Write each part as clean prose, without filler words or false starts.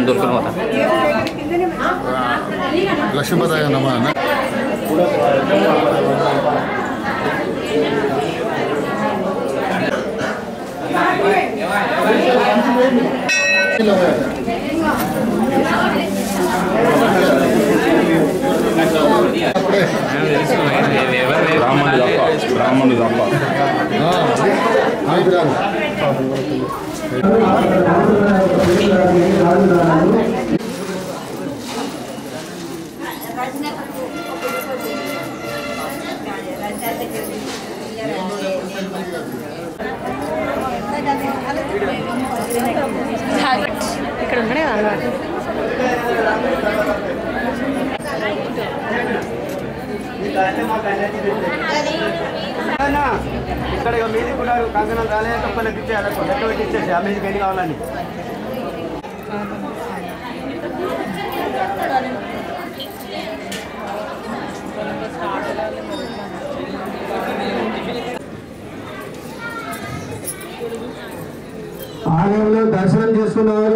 దొరుకుని పోతా లక్ష్మీపతాయ నమః అన్న బ్రాహ్మణుడు తప్ప ఇక్కడ ఉన్నాడే అలవాటు ఇక్కడ మీది కూడా కంకణం రాలే తప్పని ఇచ్చేయాలి లెక్క పెట్టి ఇచ్చేసి ఆ మీదికి ఎన్ని కావాలని ఆలయంలో దర్శనం చేసుకున్నవారు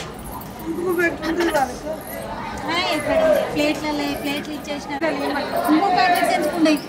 ప్లేట్లు ఇచ్చేసిన ఇంకో ప్యాకెట్స్ ఎంచుకున్నాయి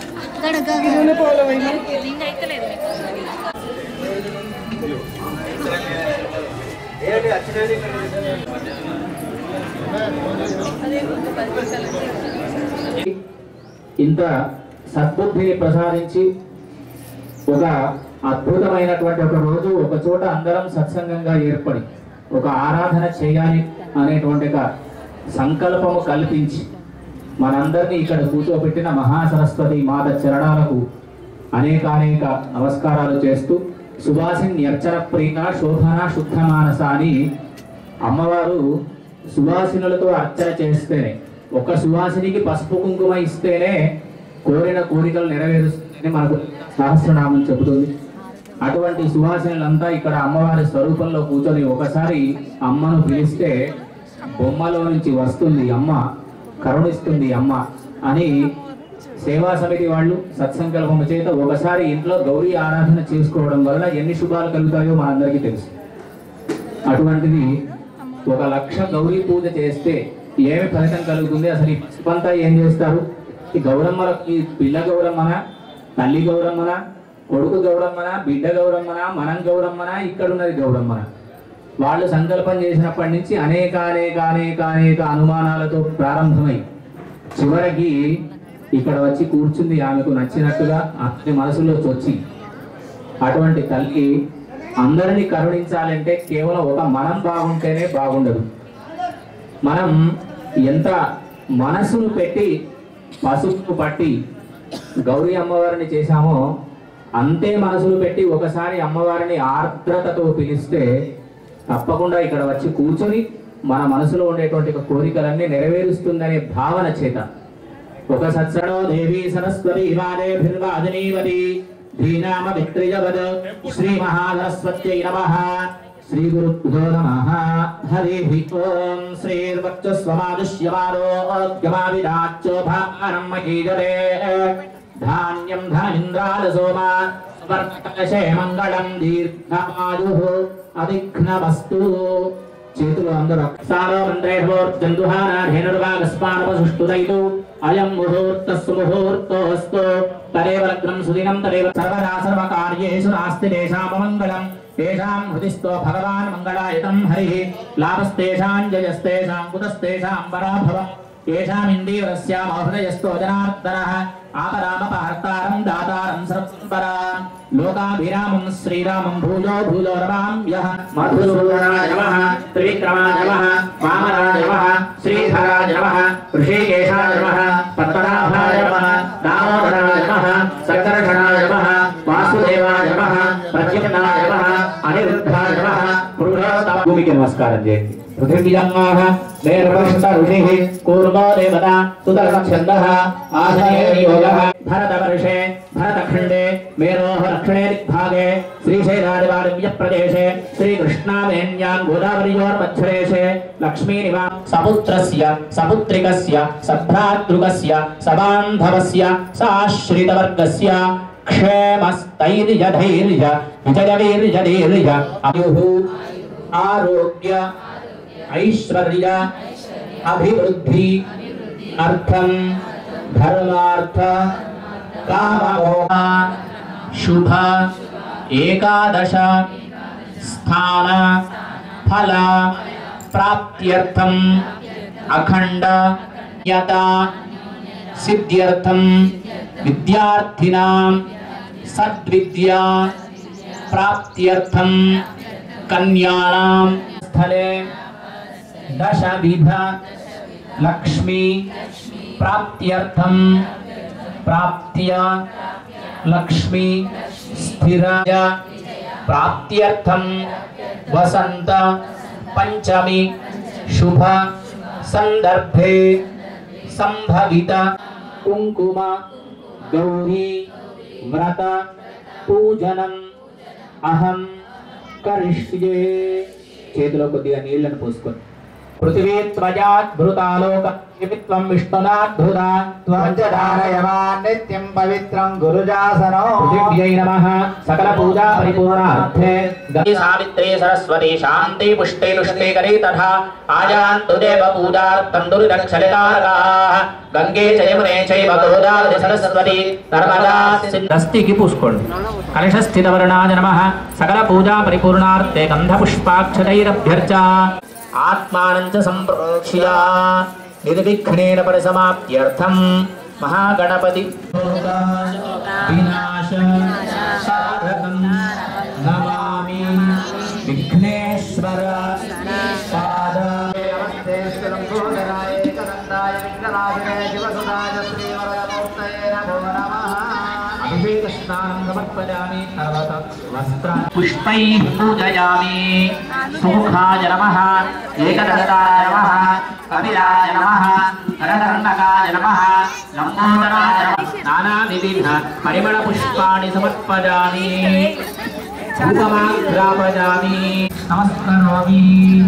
ఇంత సద్బుద్ధిని ప్రసాదించి ఒక అద్భుతమైనటువంటి ఒక రోజు ఒక చోట అందరం సత్సంగంగా ఏర్పడి ఒక ఆరాధన చేయాలి అనేటువంటి ఒక సంకల్పము కల్పించి మనందరినీ ఇక్కడ కూర్చోబెట్టిన మహాసరస్వతి మాత చరణాలకు అనేక నమస్కారాలు చేస్తూ సువాసిని అర్చన ప్రీత శోభన శుద్ధ మానస అని అమ్మవారు సువాసినులతో అర్చన చేస్తేనే ఒక సువాసినికి పసుపు కుంకుమ ఇస్తేనే కోరిన కోరికలు నెరవేరుస్తుందని మనకు సహస్రనామం చెబుతుంది. అటువంటి సువాసినులంతా ఇక్కడ అమ్మవారి స్వరూపంలో కూర్చొని ఒకసారి అమ్మను పిలిస్తే బొమ్మలో నుంచి వస్తుంది అమ్మ, కరుణిస్తుంది అమ్మ అని సేవా సమితి వాళ్ళు సత్సంకల్పం చేత ఒకసారి ఇంట్లో గౌరీ ఆరాధన చేసుకోవడం వల్ల ఎన్ని శుభాలు కలుగుతాయో మనందరికీ తెలుసు. అటువంటిది 1,00,000 గౌరీ పూజ చేస్తే ఏమి ఫలితం కలుగుతుంది? అసలు ఈ పసుపంతా ఏం చేస్తారు? ఈ గౌరమ్మలకి పిల్ల గౌరమ్మన, తల్లి గౌరమ్మన, కొడుకు గౌరమ్మన, బిడ్డ గౌరమ్మన, మనం గౌరమ్మన, ఇక్కడున్నది గౌరమ్మన. వాళ్ళు సంకల్పం చేసినప్పటి నుంచి అనేక అనుమానాలతో ప్రారంభమై చివరికి ఇక్కడ వచ్చి కూర్చుంది ఆమెకు నచ్చినట్టుగా అతని మనసులోకి వచ్చి. అటువంటి తల్లి అందరినీ కరుణించాలంటే కేవలం ఒక మనం బాగుంటేనే బాగుండదు. మనం ఎంత మనసును పెట్టి పసుపు పట్టి గౌరీ అమ్మవారిని చేశామో అంతే మనసును పెట్టి ఒకసారి అమ్మవారిని ఆర్ద్రతతో పిలిస్తే తప్పకుండా ఇక్కడ వచ్చి కూర్చొని మన మనసులో ఉండేటువంటి కోరికలన్నీ నెరవేరుస్తుందనే భావన చేత ఒక సత్సడో దేవి సరస్వతి వాదే భిర్వాదినీవతి ధీనామ విత్రియవద శ్రీ మహాసరస్వత్యై నమః. శ్రీ గురుభ్యో నమః. హరి ఓం శ్రీర్వక్షస్వమాదుష్యమారోగ్యమావిరాజ్యోభానం మహీజతే ధాన్యం ధనమింద్రాలసోమా వర్తకశే మంగళం దీర్ఘమాయుః అదిఘ్నమస్తు. చేతులు అందరూ సారో మంత్రేర్వోర్జందుహానాధేనుర్వాగస్పానపసుష్టుదైతు అయం ముహూర్తస్సు ముహూర్తోస్తు తదేవ లగ్నం సుదినం తదేవ సర్వదా సర్వకార్యేషు నాస్తి తేషామమంగళం తేషాం హృదిస్థో భగవాన్ మంగళాయతం హరిః లాభస్తేషాం జయస్తేషాం కుతస్తేషాం పరాభవం ఏషామిందీవరస్యామ హృదయస్థో జనార్దనః ఆపరామపహర్తారం దాతారం సర్వసంపరా లోకాభిరామం శ్రీరామం భూజో భూజో రమామ్యః. మధుసూదనాయ నమః, త్రివిక్రమాయ నమః, వామనాయ నమః, శ్రీధరాయ నమః, ఋషికేశాయ నమః, పద్మనాభాయ నమః, దామోదరాయ నమః, సంకర్షణాయ నమః, వాసుదేవాయ నమః, ప్రద్యుమ్నాయ నమః, అనిరుద్ధాయ నమః. పురుషోత్తమ భూమికి నమస్కారం చేయండి. పృథివ్యాః దేవవర్షత ఋషిః కూర్మో దేవతా సుదర్శఛందః ఆధయేయోగః భరతవర్షే భరతఖండే మేరోః దక్షిణే దిగ్భాగే శ్రీశైలాదివాదివ్య ప్రదేశే శ్రీకృష్ణావేణ్యాం గోదావరియోర్మధ్యదేశే లక్ష్మీనివాస సపుత్రస్య సపుత్రికస్య సభ్రాతృకస్య సబాంధవస్య సాశ్రితవర్గస్య క్షేమస్థైర్య ధైర్య విజయ వీర్య ధీర్య ఆయుః ఆరోగ్య ऐश्वर्य अभिवृद्धि अर्थम धर्मार्थ काममोह शुभ एकादश स्थान फल प्राप्त्यर्थम अखंड यता सिद्ध्यर्थम विद्यार्थिनां सद्विद्या प्राप्त्यर्थम कन्याणां स्थले दशविध लक्ष्मी प्राप्त्यर्थम प्राप्त्य लक्ष्मी स्थिराय प्राप्त्यर्थम वसंत पंचमी शुभ संदर्भे संभवित कुंकुम गौरी व्रत पूजनम अहम करिष्ये చేతిలో కొద్దిగా నీళ్లను పోసుకొని పృథివీ త్వజాత్ భృతాలోక నిమిత్వం విష్ణునాద్భుతా త్వంజధారయమాన్ నిత్యం పవిత్రం గురుజాసనం పృథివ్యై నమః సకల పూజా పరిపూర్ణార్థే సావిత్రీ సరస్వతి శాంతి పుష్టే తుష్టే కరే తథా ఆజాంతు దేవ పూజార్థం దురిదక్షలితారకాః గంగే చ యమునే చైవ గోదావరి సరస్వతి నర్మదా దస్తికి పూసుకోండి కలశ స్థిత వర్ణాయ నమః సకల పూజా పరిపూర్ణార్థే గంధ పుష్పాక్షతైరభ్యర్చ ఆత్మానం చ సంప్రోక్ష్య నిర్విఘ్నేన పరిసమాప్త్యర్థం మహాగణపతి వినాశ సాధకం నమామి విఘ్నేశ్వర పాద నమస్తే లంబోదరాయ ఏకదంతాయ విఘ్ననాశనే శివసుదాయ శ్రీవరదమూర్తయే నమో నమః అభిషేక స్నానం సమర్పయామి తర్వాత వస్త్ర పుష్పైః పూజయామి సుముఖాయ నమః ఏకదంతాయ నమః కపిలాయ నమః కరకర్ణకాయ నమః లంబోదరాయ నమః నానా వివిధ పరిమళ పుష్పాణి సమర్పయామి ధూపమాగ్రాపయామి నమస్కరోమి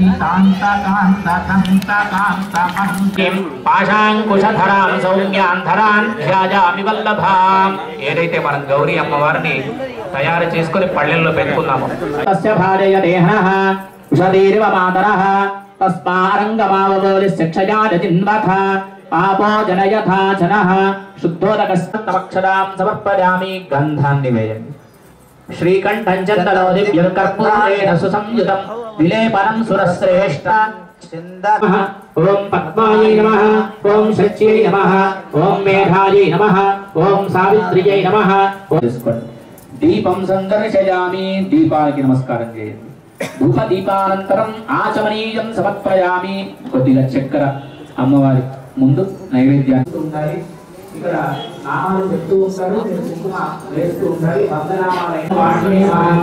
కాంతకాంతకాంతకాంతమహంకిం పాశాంకుశధరాం సౌమ్యాంధరాన్ ధ్యాయామి వల్లభాం. ఏదైతే మనం గౌరీ అమ్మవారిని తయారు చేసుకుని పళ్ళెల్లో పెట్టుకున్నాము తస్య భార్యయతే హనః ఉషధీరివ మాతరః తస్మారంగమావబోలి శిక్షయాజిన్వథ పాపో జనయథా జనః శుద్ధోదకస్తమక్షరాం సమర్పయామి. గంధాన్ని వేయండి. శ్రీకంఠం చందనో దివ్యం కర్పూరేణ సుసంయుతం విలేపనం సురశ్రేష్ఠ ఓం పద్మాయై నమః ఓం శచ్యై నమః ఓం మేఘాయై నమః ఓం సావిత్ర్యై నమః. దీపం సందర్శయామి. దీపానికి నమస్కారం చేయండి. ధూప దీపానంతరం ఆచమనీయం సమర్పయామి. కొద్దిగా చక్కెర అమ్మవారి ముందు నైవేద్యాన్ని ఉండాలి. ఇక్కడ నామాలు చెప్తూ ఉంటారు, కుంకుమ వేస్తూ ఉండాలి. వందనామాలైన వాటిని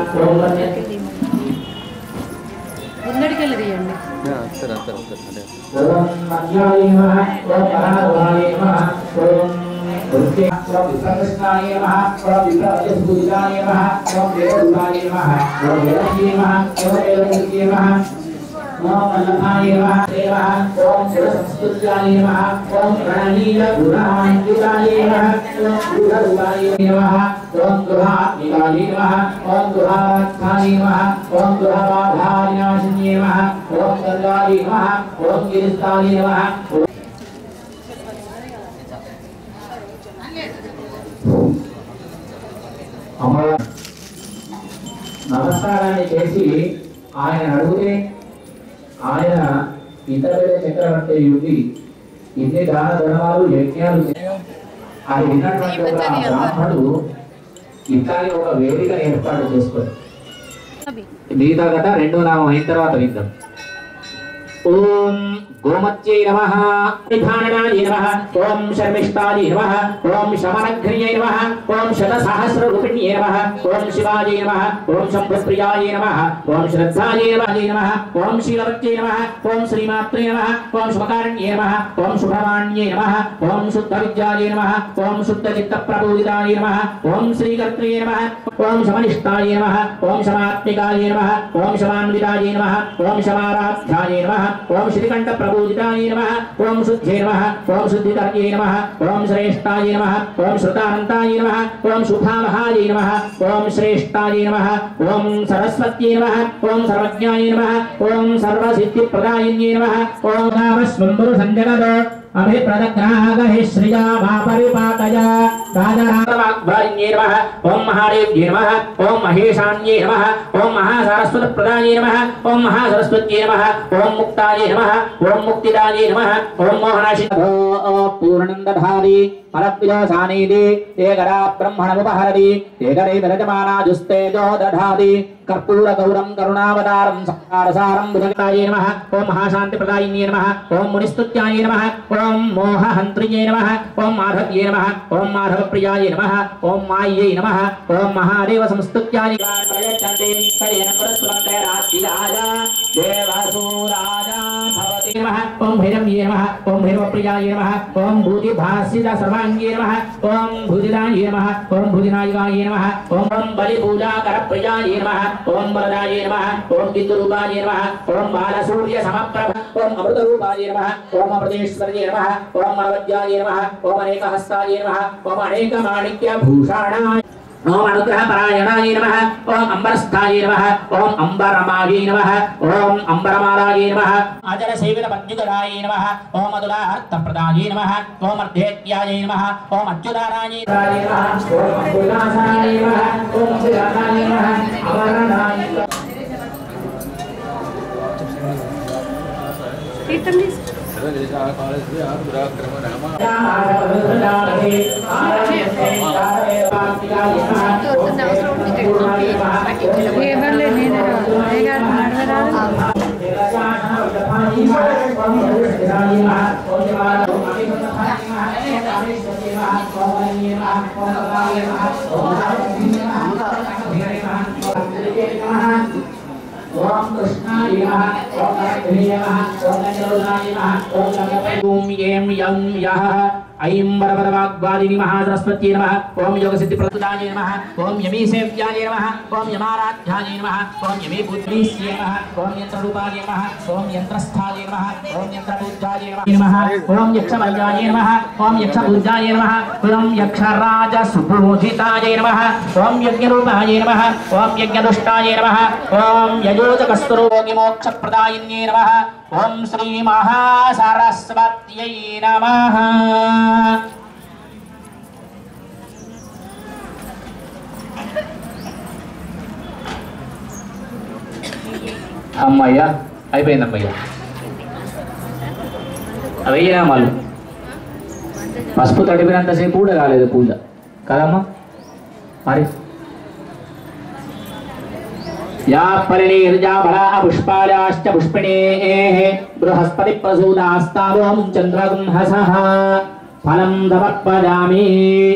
ముందడికి వెళ్ళి తీయండి. ఓం మధ్యాయ నమః ఓం పరాధరాయ నమః ఓం విప్రకృష్ణాయ నమః ఓం విప్రజస్భుజాయ నమః ఓం దేవదూతాయ నమః ఓం దేవకీయ నమః ఓం దేవకీయ నమః ఓం వల్లభాయ నమః దేవః ఓం శివసంస్తుత్యాయ నమః ఓం ప్రణనీయ గుణాన్వితాయ నమః ఓం గుణరూపాయ నమః ఓం గృహాత్మికాయ నమః ఓం గృహార్థాయ నమః ఓం గృహబాధానాశిన్యే నమః ఓం గంగాయ నమః ఓం గిరిస్థాయ నమః. నమస్కారాన్ని చేసి ఆయన అడిగితే ఆయన ఇతర చక్రవర్తి యుగి ఇన్ని దాన ధర్మాలు యజ్ఞాలు అది విన్నటువంటి ఒక బ్రాహ్మణుడు ఇట్లాగే ఒక వేదిక ఏర్పాటు చేసుకొని మిగతా కథ రెండో నామం అయిన తర్వాత విందాం. ఓం గోమత్యై నమః నిధానాయ నమః ఓం శర్మిష్టాయ నమః ఓం శమనఘ్రియై నమః ఓం శతసహస్రరూపిణ్యై నమః ఓం శివాయ నమః ఓం శంభుప్రియాయ నమః ఓం శ్రద్ధాయ నమః ఓం శీలవత్యై నమః ఓం శ్రీమాత్రే నమః ఓం శుభకారణ్యై నమః ఓం శుభవాణ్యై నమః ఓం శుద్ధవిద్యాయ నమః ఓం శుద్ధచిత్తప్రబోధితాయ నమః ఓం శ్రీకర్త్రే నమః ఓం శమనిష్టాయ నమః ఓం శమాత్మికాయ నమః ఓం శమాన్వితాయ నమః ఓం శమారాధ్యాయ నమః ఓం శ్రీకంఠ పూజితాయ నమః ఓం శుద్ధే నమః ఓం శుద్ధికర్యై నమః ఓం శ్రేష్ఠాయ నమః ఓం శృతానంతాయ నమః ఓం శుభామహాయ నమః ఓం శ్రేష్ఠాయ నమః ఓం సరస్వత్యై నమః ఓం సర్వజ్ఞాయ నమః ఓం సర్వసిద్ధిప్రదాయిన్యై నమః ఓం నామస్వంబరు సంజగత अभिप्रदग्रागहि श्रिया भापरिपातय राजराजवाग्भारिण्ये नमः ओम महादेव्ये नमः ओम महेशान्ये नमः ओम महासरस्वतप्रदाये नमः ओम महासरस्वत्ये नमः ओम मुक्ताये नमः ओम मुक्तिदाये नमः ओम मोहनाशितो पूर्णन्दधारी फलप्रियसानीति एकदा ब्रह्मणमुपहरति एकदै विरजमानाजुस्तेजो दधाति कर्पूरगौरं करुणावतारं संसारसारं बुधगताये नमः ओम महाशान्तिप्रदायिन्ये नमः ओम मुनिस्तुत्याये नमः ओम मोहहन्त्रिये नमः ओम माधव्ये नमः ओम माधवप्रियाये नमः ओम मायै नमः ओम महादेव संस्तुत्याये प्रयच्छन्ति तदेन परस्परं रात्रिराज देवासुराजा भवति नमः ओम भैरव्ये नमः ओम भैरवप्रियाये नमः ओम भूतिभासित सर्वाङ्गे नमः ओम भुजिदाये नमः ओम भुजिनायकाये नमः ओम बलिपूजाकरप्रियाये नमः ओम वरदाये नमः ओम विद्युरूपाये नमः ओम बालसूर्यसमप्रभ ओम अमृतरूपाये नमः ओम अमृतेश्वर्ये नमः ओम अनवद्याये नमः ओम अनेकहस्ताये नमः ओम अनेकमाणिक्यभूषणाय ओम अनुग्रहपरायणाय नमः ओम अंबरस्थाय नमः ओम अंबरमायै नमः ओम अंबरमालायै नमः अजरसेवितपद्युगराय नमः ओम अतुलाहर्तप्रदायै नमः ओम अर्धेत्यायै नमः ओम अच्युतारायै नमः ओम अकुलासाय नमः ओम अकुलासाय नमः अमरनाय ఎవరులే నేను ओम कृष्णाय नमः ओम हरिये नमः ओम नंदनाय नमः ओम ओम येम यं यः ऐं वरवरवाग्वादिनी महासरस्वत्यै नमः ओम योगसिद्धिप्रदाय नमः ओम यमीसेव्याय नमः ओम यमाराध्याय नमः ओम यमीबुद्धिस्ये नमः ओम यन्त्ररूपाय नमः ओम यन्त्रस्थाय नमः ओम यन्त्रपूज्याय नमः ओम यक्षवर्गाय नमः ओम यक्षपूज्याय नमः ओम यक्षराजसुपूजिताय नमः ओम यज्ञरूपाय नमः ओम यज्ञदुष्टाय नमः ओम यजोजकस्तुरोगिमोक्षप्रदायिन्ये नमः ओम श्री महासरस्वत्यै नमः అమ్మయ్యా అయిపోయింది అమ్మయ్య అవయ్యా మళ్ళీ పసుపు తడిపినంతసేపు కూడా కాలేదు పూజ కదమ్మా మరి या परिणीर्जा बला पुष्पालाश्च पुष्पिणेः बृहस्पति प्रसूदास्तावं चन्द्रगुंहसः फलं समर्पयामि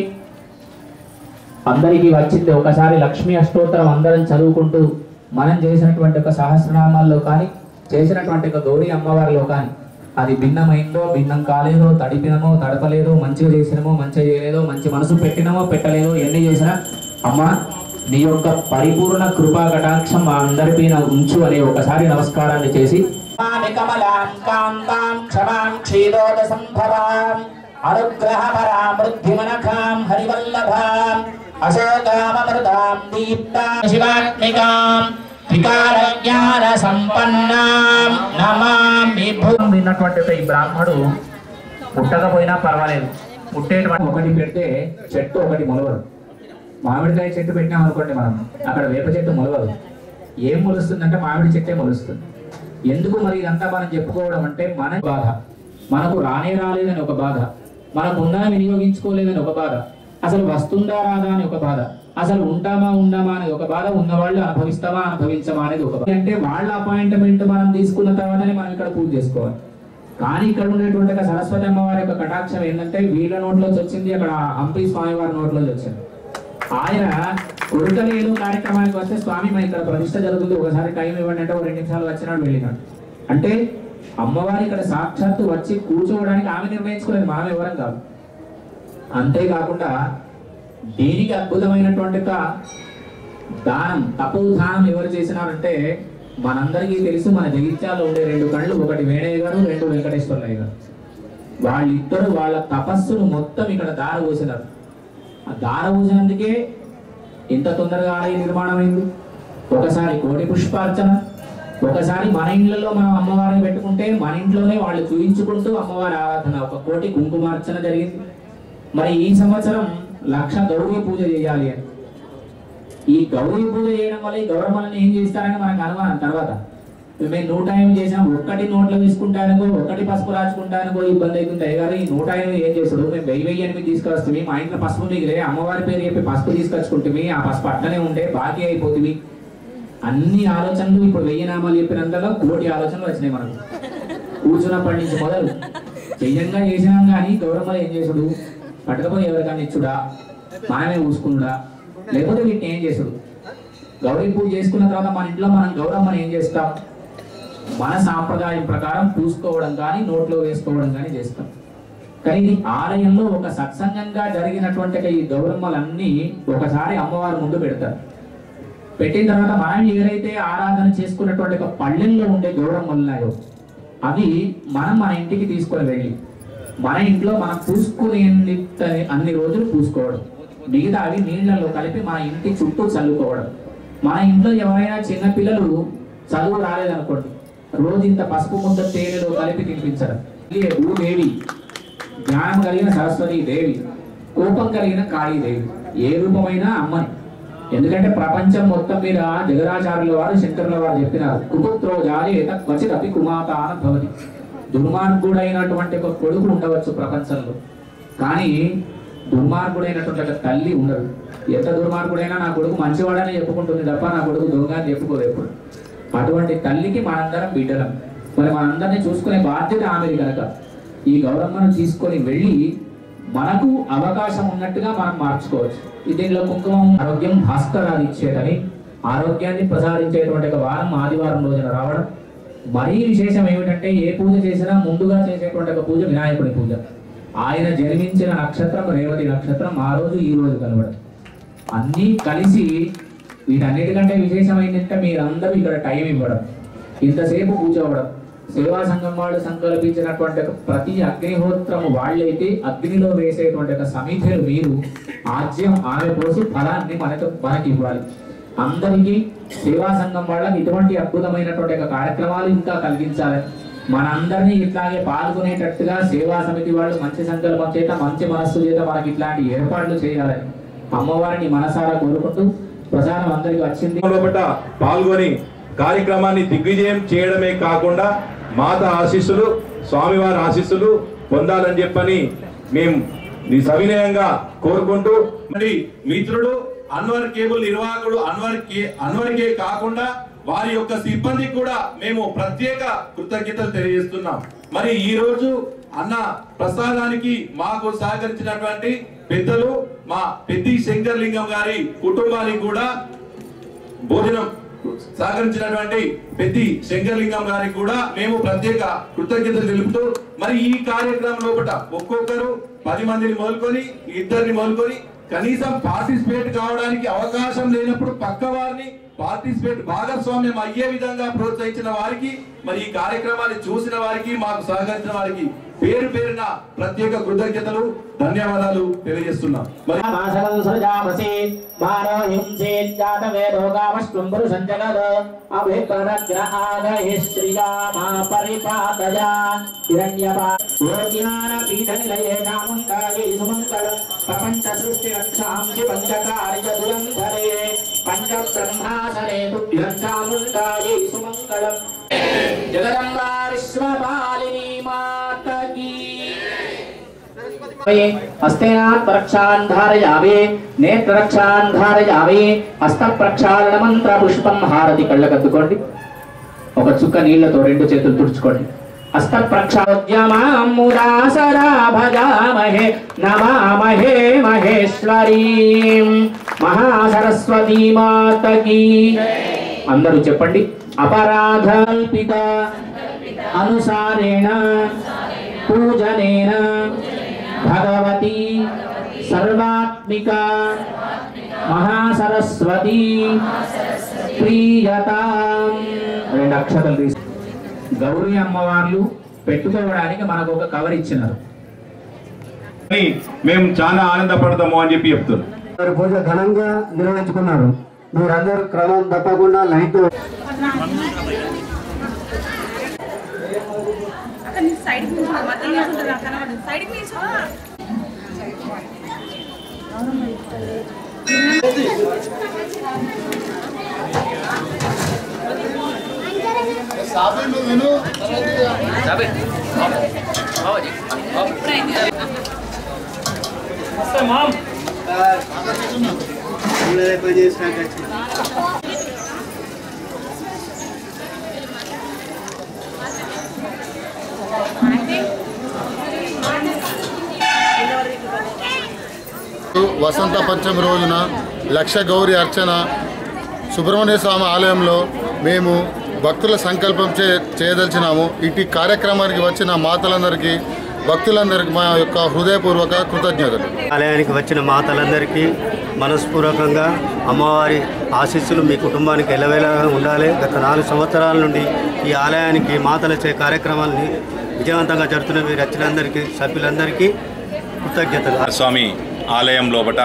అందరికీ వచ్చింది ఒకసారి లక్ష్మీ అష్టోత్తరం అందరం చదువుకుంటూ మనం చేసినటువంటి ఒక సహస్రనామాల్లో కానీ చేసినటువంటి ఒక గౌరీ అమ్మవారిలో కానీ అది భిన్నమైందో భిన్నం కాలేదో తడిపినమో తడపలేదో మంచిగా చేసినమో మంచిగా చేయలేదో మంచి మనసు పెట్టినమో పెట్టలేదో ఎన్ని చేసినా అమ్మ నీ యొక్క పరిపూర్ణ కృపా కటాక్షం మా అందరిపైన ఉంచు అనే ఒకసారి నమస్కారాన్ని చేసి అనుగ్రహపరామృద్ధిమనఖాం హరివల్లభాం అశోకామృతాం దీప్తాం శివాత్మికాం త్రికాలజ్ఞాన సంపన్నాం నమామి భూమి. విన్నటువంటి ఈ బ్రాహ్మడు పుట్టకపోయినా పర్వాలేదు, పుట్టేటువంటి ఒకటి పెడితే చెట్టు ఒకటి మొలవదు. మామిడికాయ చెట్టు పెట్టినాం అనుకోండి, మనం అక్కడ వేప చెట్టు మొలవదు. ఏం మొలుస్తుందంటే మామిడి చెట్టే మొలుస్తుంది. ఎందుకు మరి ఇదంతా మనం చెప్పుకోవడం అంటే మన బాధ, మనకు రానే రాలేదని ఒక బాధ, మనకు ఉందా వినియోగించుకోలేదని ఒక బాధ, అసలు వస్తుందా రాదా అని ఒక బాధ, అసలు ఉంటామా ఉండామా అనేది ఒక బాధ, ఉన్నవాళ్ళు అనుభవిస్తామా అనుభవించమా అనేది ఒక బాధ. అంటే వాళ్ళ అపాయింట్మెంట్ మనం తీసుకున్న తర్వాతనే మనం ఇక్కడ పూజ చేసుకోవాలి. కానీ ఇక్కడ ఉండేటువంటి సరస్వతి అమ్మవారి యొక్క కటాక్షం ఏంటంటే వీళ్ళ నోట్లోంచి వచ్చింది, అక్కడ హంపి స్వామి వారి నోట్లోంచి వచ్చింది. ఆయన కొడుకలేదు కార్యక్రమానికి వస్తే స్వామి మా ఇక్కడ ప్రతిష్ట జరుగుతుంది, ఒకసారి టైం ఇవ్వండి అంటే 2 నిమిషాలు వచ్చినాడు వెళ్ళినాడు. అంటే అమ్మవారి ఇక్కడ సాక్షాత్తు వచ్చి కూర్చోవడానికి ఆమె నిర్ణయించుకునేది, మనం ఎవరం కాదు. అంతేకాకుండా దీనికి అద్భుతమైనటువంటి దానం తపోదానం ఎవరు చేసినారంటే మనందరికీ తెలుసు, మన జగిత్యాలలో ఉండే 2 కళ్ళు, ఒకటి వేణయ్య గారు, 2 వెంకటేశ్వర్లయ్య గారు. వాళ్ళిద్దరు వాళ్ళ తపస్సును మొత్తం ఇక్కడ దారపోసినారు. ఆ దారపోసినందుకే ఇంత తొందరగా ఆలయ నిర్మాణం అయింది. ఒకసారి కోటి పుష్పార్చన, ఒకసారి మన ఇండ్లలో మనం అమ్మవారిని పెట్టుకుంటే మన ఇంట్లోనే వాళ్ళు చూయించుకుంటూ అమ్మవారి ఆరాధన, 1 కోటి కుంకుమార్చన జరిగింది. మరి ఈ సంవత్సరం 1,00,000 గౌరీ పూజ చేయాలి అని. ఈ గౌరీ పూజ చేయడం వల్ల ఈ గౌరమ్మలను ఏం చేస్తారని మనకు అనుమానం. తర్వాత మేము 108 చేసాం, 1 నోట్లో వేసుకుంటానుకో, 1 పసుపు రాచుకుంటానుకో ఇబ్బంది అవుతుంది. అయ్యగారు ఈ 108 ఏం చేస్తాడు, మేము 1000 తీసుకొస్తాము, మా ఇంట్లో పసుపు మిగిలే, అమ్మవారి పేరు చెప్పి పసుపు తీసుకొచ్చుకుంటుంది, ఆ పసుపు అట్లనే ఉంటే బాకీ అయిపోతుంది. అన్ని ఆలోచనలు ఇప్పుడు 1000 నామాలు చెప్పినంతలో 1 కోటి ఆలోచనలు వచ్చినాయి మనకు. కూర్చున్నప్పటి నుంచి మొదలు చెయ్యంగా చేసినాం. కానీ గౌరమ్మలు ఏం చేసుడు, పట్టకపోయి ఎవరికన్నా ఇచ్చుడా, మనమే చూసుకున్నాడా, లేకపోతే వీటిని ఏం చేసుడు. గౌరీ పూజ చేసుకున్న తర్వాత మన ఇంట్లో మనం గౌరమ్మని ఏం చేస్తాం, మన సాంప్రదాయం ప్రకారం పూసుకోవడం కానీ నోట్లో వేసుకోవడం కానీ చేస్తాం. కానీ ఇది ఆలయంలో ఒక సత్సంగంగా జరిగినటువంటి ఈ గౌరమ్మలన్నీ ఒకసారి అమ్మవారి ముందు పెడతారు. పెట్టిన తర్వాత మనం ఎవరైతే ఆరాధన చేసుకున్నటువంటి ఒక పళ్ళెల్లో ఉండే గౌరమ్మలు ఉన్నాయో అవి మనం మన ఇంటికి తీసుకొని వెళ్ళి మన ఇంట్లో మనం పూసుకునే అన్ని రోజులు పూసుకోవడం, మిగతా అవి నీళ్లలో కలిపి మన ఇంటి చుట్టూ చల్లుకోవడం. మన ఇంట్లో ఎవరైనా చిన్న పిల్లలు చదువు రాలేదనుకోండి, రోజు ఇంత పసుపు ముద్ద తేనెలో కలిపి తినిపించడం. భూదేవి, జ్ఞానం కలిగిన సరస్వతి దేవి, కోపం కలిగిన కాళీదేవి, ఏ రూపమైనా అమ్మని. ఎందుకంటే ప్రపంచం మొత్తం మీద జగదాచార్యుల వారు, శంకరుల వారు చెప్పినారు, కుపుత్రో జాయేత క్వచిత్ అపి కుమాతాన భవతి. దుర్మార్గుడైనటువంటి ఒక కొడుకు ఉండవచ్చు ప్రపంచంలో, కానీ దుర్మార్గుడైనటువంటి ఒక తల్లి ఉండదు. ఎంత దుర్మార్గుడైనా నా కొడుకు మంచివాడని చెప్పుకుంటుంది తప్ప నా కొడుకు దొంగ అని చెప్పుకోదు ఎప్పుడు. అటువంటి తల్లికి మనందరం బిడ్డలం. మరి మనందరినీ చూసుకునే బాధ్యత ఆమెది కనుక ఈ గౌరమ్మను తీసుకొని వెళ్ళి మనకు అవకాశం ఉన్నట్టుగా మనం మార్చుకోవచ్చు. దీనిలో కుంకుమం ఆరోగ్యం భాస్కరాది ఇచ్చేదని, ఆరోగ్యాన్ని ప్రసాదించేటువంటి ఒక వారం ఆదివారం రోజున రావడం. మరీ విశేషం ఏమిటంటే ఏ పూజ చేసినా ముందుగా చేసేటువంటి ఒక పూజ వినాయకుడి పూజ. ఆయన జన్మించిన నక్షత్రం రేవతి నక్షత్రం, ఆ రోజు ఈ రోజు కలవడం, అన్నీ కలిసి. వీటన్నిటికంటే విశేషమైందంటే మీరందరూ ఇక్కడ టైం ఇవ్వడం, ఇంతసేపు కూర్చోవడం. సేవా సంఘం వాళ్ళు సంకల్పించినటువంటి ప్రతి అగ్నిహోత్రము వాళ్ళైతే అగ్నిలో వేసేటువంటి ఒక సమిధులు మీరు ఆజ్యం ఆమె పోసి ఫలాన్ని మనకి ఇవ్వాలి. అందరికీ సేవా సంఘం వాళ్ళకి ఇటువంటి అద్భుతమైనటువంటి ఒక కార్యక్రమాలు ఇంకా కలిగించాలని, మనందరినీ ఇట్లాగే పాల్గొనేటట్టుగా సేవా సమితి వాళ్ళు మంచి సంకల్పం చేత, మంచి మనస్సు చేత మనకి ఇట్లాంటి ఏర్పాట్లు చేయాలని అమ్మవారిని మనసారా కోరుకుంటూ, ప్రసాదం అందరికి వచ్చింది లోపల పాల్గొని కార్యక్రమాన్ని దిగ్విజయం చేయడమే కాకుండా మాత ఆశీస్సులు, స్వామివారి ఆశీస్సులు పొందాలని చెప్పని మేము సవినయంగా కోరుకుంటూ, మరి మిత్రుడు అన్వర్ కేబుల్ నిర్వాహకుడు అన్వర్కే కాకుండా వారి యొక్క సిబ్బందికి కూడా మేము ప్రత్యేక కృతజ్ఞతలు తెలియజేస్తున్నాం. మరి ఈ రోజు అన్న ప్రసాదానికి మాకు సహకరించినటువంటి పెద్దలు మా పెద్ది శంకర్లింగం గారి కుటుంబానికి కూడా భోజనం సహకరించినటువంటి పెద్ది శంకర్లింగం గారికి కూడా మేము ప్రత్యేక కృతజ్ఞతలు తెలుపుతూ, మరి ఈ కార్యక్రమం లోపల ఒక్కొక్కరు 10 మందిని మొదలుకొని 2 మొదలుకొని కనీసం పార్టిసిపేట్ కావడానికి అవకాశం లేనప్పుడు పక్క వారిని పార్టిసిపేట్ భాగస్వామ్యం అయ్యే విధంగా ప్రోత్సహించిన వారికి, మరి ఈ కార్యక్రమాన్ని చూసిన వారికి, మాకు సహకరించిన వారికి పేరు పేరున ప్రత్యేక కృతజ్ఞతలు, ధన్యవాదాలు తెలియజేస్తున్నాం. జగదంబా విశ్వపాలిని మాతా కీ హస్తేనాత్ ప్రక్షాళన ధారయామి, నేత్ర రక్షాళన ధారయామి, హస్త ప్రక్షాళన మంత్ర పుష్పం హారతి కళ్ళకద్దుకోండి. ఒక చుక్క నీళ్లతో 2 చేతులు తుడుచుకోండి. హస్త ప్రక్షాళన ముదాసరా భజామహే నమామహే మహేశ్వరీం మహాసరస్వతీ మాతా కీ. అందరూ చెప్పండి. అపరాధల్పిత అనుసారేణ పూజనేన భగవతి సర్వాత్మిక మహాసరస్వతి ప్రియతాం 2 అక్షతలు తీసి గౌరీ అమ్మవార్లు పెట్టుకోవడానికి మనకు ఒక కవర్ ఇచ్చినారు. మేము చాలా ఆనందపడతాము అని చెప్పి చెప్తున్నాం. పూజ ఘనంగా నిర్వహించుకున్నారు. మీరందరూ క్రమం తప్పకుండా లైట్ వసంత పంచమి రోజున లక్ష గౌరి అర్చన సుబ్రహ్మణ్య స్వామి ఆలయంలో మేము భక్తుల సంకల్పం చేయదలిచినాము. ఇటు కార్యక్రమానికి వచ్చిన మాతలందరికీ భక్తులందరికీ మా యొక్క హృదయపూర్వక కృతజ్ఞతలు. ఆలయానికి వచ్చిన మాతలందరికీ మనస్పూర్వకంగా అమ్మవారి ఆశీస్సులు మీ కుటుంబానికి ఎల్లవేళగా ఉండాలి. గత 4 సంవత్సరాల నుండి ఈ ఆలయానికి మాతలచే కార్యక్రమాలని విజయవంతంగా జరుగుతున్న మీరు వచ్చినందరికీ సభ్యులందరికీ కృతజ్ఞతలు. స్వామి ఆలయం లోపట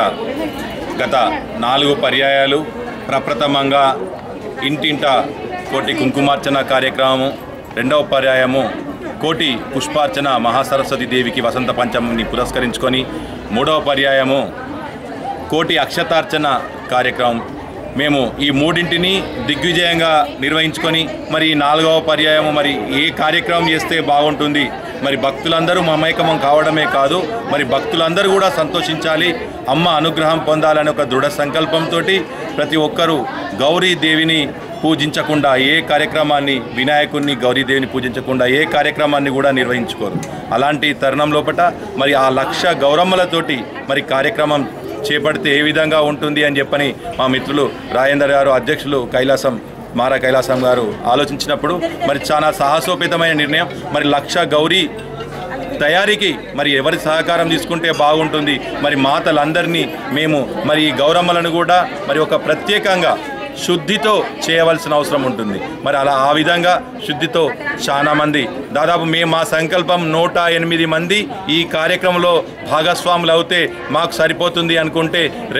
గత 4 పర్యాయాలు ప్రప్రథమంగా ఇంటింట కోటి కుంకుమార్చన కార్యక్రమము, 2వ పర్యాయము కోటి పుష్పార్చన మహాసరస్వతి దేవికి వసంత పంచమిని పురస్కరించుకొని, 3వ పర్యాయము కోటి అక్షతార్చన కార్యక్రమం. మేము ఈ 3ంటిని దిగ్విజయంగా నిర్వహించుకొని మరి 4వ పర్యాయము మరి ఏ కార్యక్రమం చేస్తే బాగుంటుంది, మరి భక్తులందరూ మమేకమం కావడమే కాదు మరి భక్తులందరూ కూడా సంతోషించాలి, అమ్మ అనుగ్రహం పొందాలని ఒక దృఢ సంకల్పంతో ప్రతి ఒక్కరూ గౌరీదేవిని పూజించకుండా ఏ కార్యక్రమాన్ని, వినాయకుడిని గౌరీదేవిని పూజించకుండా ఏ కార్యక్రమాన్ని కూడా నిర్వహించుకోరు. అలాంటి తరుణం లోపట మరి ఆ 1,00,000 గౌరమ్మలతోటి మరి కార్యక్రమం చేపడితే ఏ విధంగా ఉంటుంది అని చెప్పని మా మిత్రులు రాజేందర్ గారు, అధ్యక్షులు మారా కైలాసం గారు ఆలోచించినప్పుడు మరి చాలా సాహసోపేతమైన నిర్ణయం. మరి 1,00,000 గౌరీ తయారీకి మరి ఎవరి సహకారం తీసుకుంటే బాగుంటుంది, మరి మాతలందరినీ మేము మరి ఈ గౌరమ్మలను కూడా మరి ఒక ప్రత్యేకంగా శుద్ధితో చేయవలసిన అవసరం ఉంటుంది. మరి ఆ విధంగా శుద్ధితో చాలా మంది దాదాపు మా సంకల్పం 108 మంది ఈ కార్యక్రమంలో భాగస్వాములు అవుతే మాకు సరిపోతుంది అనుకుంటే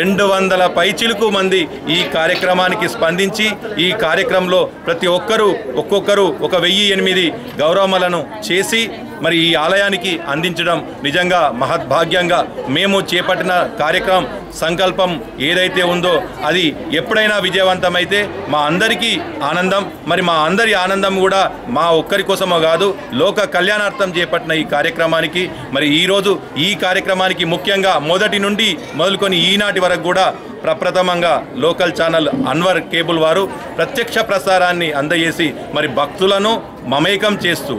200 పైచిలుకు మంది ఈ కార్యక్రమానికి స్పందించి ఈ కార్యక్రమంలో ప్రతి ఒక్కొక్కరు 1008 గౌరవములను చేసి మరి ఈ ఆలయానికి అందించడం నిజంగా మహద్భాగ్యంగా. మేము చేపట్టిన కార్యక్రమం సంకల్పం ఏదైతే ఉందో అది ఎప్పుడైనా విజయవంతమైతే మా అందరికీ ఆనందం. మరి మా అందరి ఆనందం కూడా మా ఒక్కరి కోసమో కాదు, లోక కళ్యాణార్థం చేపట్టిన ఈ కార్యక్రమానికి మరి ఈరోజు ఈ కార్యక్రమానికి ముఖ్యంగా మొదటి నుండి మొదలుకొని ఈనాటి వరకు కూడా ప్రప్రథమంగా లోకల్ ఛానల్ అన్వర్ కేబుల్ వారు ప్రత్యక్ష ప్రసారాన్ని అందజేసి మరి భక్తులను మమేకం చేస్తూ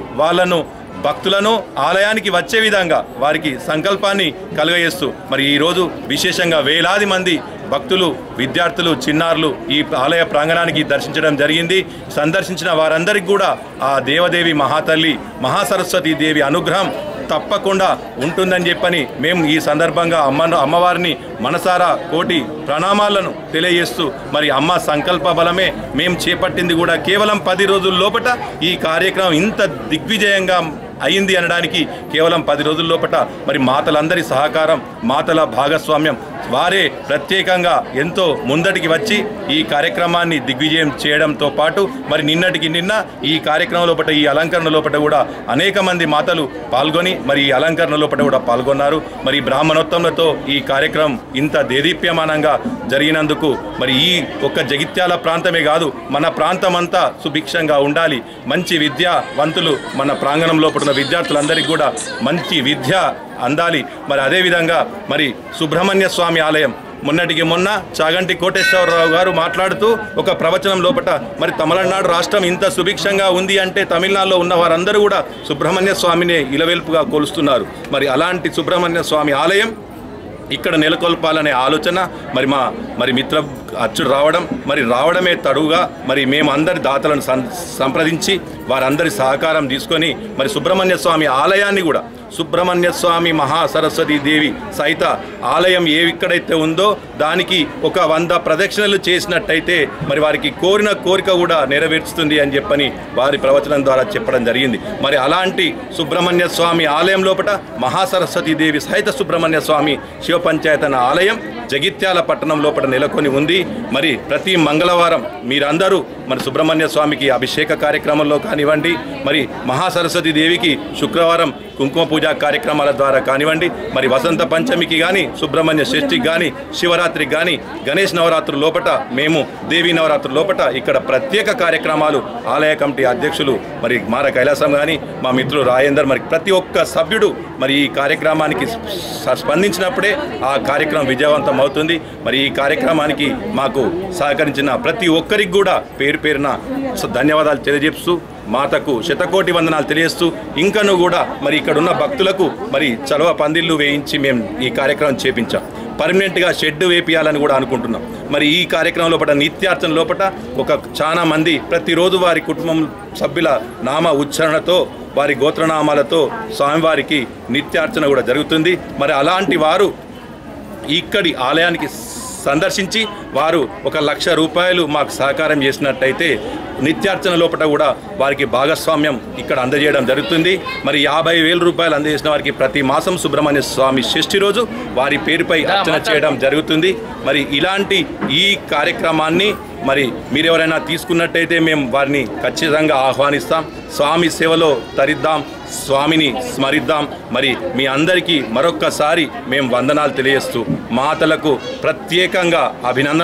భక్తులను ఆలయానికి వచ్చే విధంగా వారికి సంకల్పాన్ని కలుగజేస్తూ మరి ఈరోజు విశేషంగా వేలాది మంది భక్తులు, విద్యార్థులు, చిన్నారులు ఈ ఆలయ ప్రాంగణానికి దర్శించడం జరిగింది. సందర్శించిన వారందరికీ కూడా ఆ దేవదేవి మహాతల్లి మహాసరస్వతి దేవి అనుగ్రహం తప్పకుండా ఉంటుందని చెప్పని మేము ఈ సందర్భంగా అమ్మవారిని మనసారా కోటి ప్రణామాలను తెలియజేస్తూ మరి అమ్మ సంకల్ప బలమే మేము చేపట్టింది కూడా కేవలం 10 రోజుల లోపట ఈ కార్యక్రమం ఇంత దిగ్విజయంగా అయింది అనడానికి కేవలం 10 రోజుల లోపట మరి మాతలందరి సహకారం, మాతల భాగస్వామ్యం, వారే ప్రత్యేకంగా ఎంతో ముందటికి వచ్చి ఈ కార్యక్రమాన్ని దిగ్విజయం చేయడంతో పాటు మరి నిన్నటికి నిన్న ఈ కార్యక్రమం లోపల ఈ అలంకరణ లోపల కూడా అనేక మంది మాతలు పాల్గొని మరి ఈ అలంకరణ లోపల కూడా పాల్గొన్నారు. మరి బ్రాహ్మణోత్తములతో ఈ కార్యక్రమం ఇంత దేదీప్యమానంగా జరిగినందుకు మరి ఈ ఒక్క జగిత్యాల ప్రాంతమే కాదు మన ప్రాంతం అంతా సుభిక్షంగా ఉండాలి, మంచి విద్యావంతులు మన ప్రాంగణం లోపల ఉన్న విద్యార్థులందరికీ కూడా మంచి విద్య అందాలి. మరి అదేవిధంగా మరి సుబ్రహ్మణ్య స్వామి ఆలయం మొన్నటికి మొన్న చాగంటి కోటేశ్వరరావు గారు మాట్లాడుతూ ఒక ప్రవచనం లోపట మరి తమిళనాడు రాష్ట్రం ఇంత సుభిక్షంగా ఉంది అంటే తమిళనాడులో ఉన్న వారందరూ కూడా సుబ్రహ్మణ్య స్వామిని ఇలవెల్పుగా కొలుస్తున్నారు. మరి అలాంటి సుబ్రహ్మణ్య స్వామి ఆలయం ఇక్కడ నెలకొల్పాలనే ఆలోచన మరి మిత్ర అచ్చుడు రావడమే తడువుగా మరి మేము అందరి దాతలను సంప్రదించి వారందరి సహకారం తీసుకొని మరి సుబ్రహ్మణ్య స్వామి ఆలయాన్ని కూడా సుబ్రహ్మణ్య స్వామి మహాసరస్వతి దేవి సహిత ఆలయం ఎక్కడైతే ఉందో దానికి ఒక 100 ప్రదక్షిణలు చేసినట్టయితే మరి వారికి కోరిన కోరిక కూడా నెరవేరుస్తుంది అని చెప్పని వారి ప్రవచనం ద్వారా చెప్పడం జరిగింది. మరి అలాంటి సుబ్రహ్మణ్య స్వామి ఆలయం లోపల మహాసరస్వతి దేవి సహిత సుబ్రహ్మణ్య స్వామి శివ పంచాయతన ఆలయం జగిత్యాల పట్టణం లోపల నెలకొని ఉంది. మరి ప్రతి మంగళవారం మీరందరూ మరి సుబ్రహ్మణ్య స్వామికి అభిషేక కార్యక్రమంలో కానివ్వండి, మరి మహాసరస్వతి దేవికి శుక్రవారం కుంకుమ పూజా కార్యక్రమాల ద్వారా కానివ్వండి, మరి వసంత పంచమికి కానీ, సుబ్రహ్మణ్య షష్ఠికి కానీ, శివరాత్రికి కానీ, గణేష్ నవరాత్రుల లోపల మేము దేవీ నవరాత్రుల లోపల ఇక్కడ ప్రత్యేక కార్యక్రమాలు ఆలయ కమిటీ అధ్యక్షులు మరి మార కైలాసం కానీ మా మిత్రులు రాజేందర్ మరి ప్రతి ఒక్క సభ్యుడు మరి ఈ కార్యక్రమానికి స్పందించినప్పుడే ఆ కార్యక్రమం విజయవంతం అవుతుంది. మరి ఈ కార్యక్రమానికి మాకు సహకరించిన ప్రతి ఒక్కరికి కూడా పేరు పేరున ధన్యవాదాలు తెలియజేస్తూ మాతకు శతకోటి వందనాలు తెలియజేస్తూ ఇంకను కూడా మరి ఇక్కడ ఉన్న భక్తులకు మరి చలవ పందిళ్ళు వేయించి మేము ఈ కార్యక్రమం చేపించాం. పర్మనెంట్గా షెడ్ వేపియాలని కూడా అనుకుంటున్నాం. మరి ఈ కార్యక్రమం లోపల నిత్యార్చన లోపల ఒక చాలా మంది ప్రతిరోజు వారి కుటుంబం సభ్యుల నామ ఉచ్చారణతో వారి గోత్రనామాలతో స్వామివారికి నిత్యార్చన కూడా జరుగుతుంది. మరి అలాంటి వారు ఇక్కడి ఆలయానికి సందర్శించి వారు 1,00,000 రూపాయలు మాకు సహకారం చేసినట్టయితే నిత్యార్చన లోపల కూడా వారికి భాగస్వామ్యం ఇక్కడ అందజేయడం జరుగుతుంది. మరి 50,000 రూపాయలు అందజేసిన వారికి ప్రతి మాసం సుబ్రహ్మణ్య స్వామి షష్ఠి రోజు వారి పేరుపై అర్చన చేయడం జరుగుతుంది. మరి ఇలాంటి ఈ కార్యక్రమాన్ని మరి మీరెవరైనా తీసుకున్నట్టయితే మేము వారిని ఖచ్చితంగా ఆహ్వానిస్తాం. స్వామి సేవలో తరిద్దాం, స్వామిని స్మరిద్దాం. మరి మీ అందరికీ మరొక్కసారి మేము వందనాలు తెలియజేస్తూ మాతలకు ప్రత్యేకంగా అభినందన